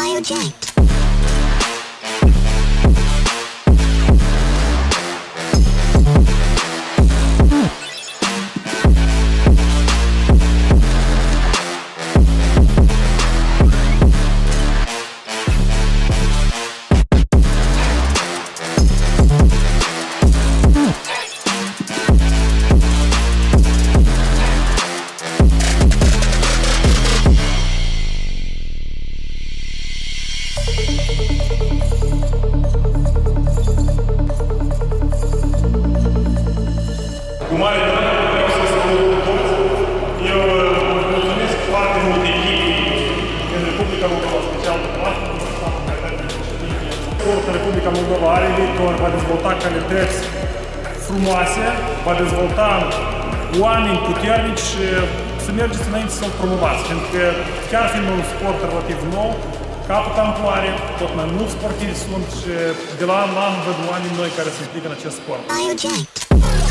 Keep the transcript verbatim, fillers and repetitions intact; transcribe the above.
Bioject. Cu mare drag vreau să salut toți. Eu mulțumesc foarte mult echipii din Republica Moldova, special de Plastic, Sportul Republica Moldova are viitor, va dezvolta calități frumoase, va dezvolta oameni puternici și să mergeți înainte să-l promovați, pentru că chiar fiind un sport relativ nou, capătă amploare, tot mai mulți sportivi sunt și de la an la an văd oameni noi care se implică în acest sport. Bioject.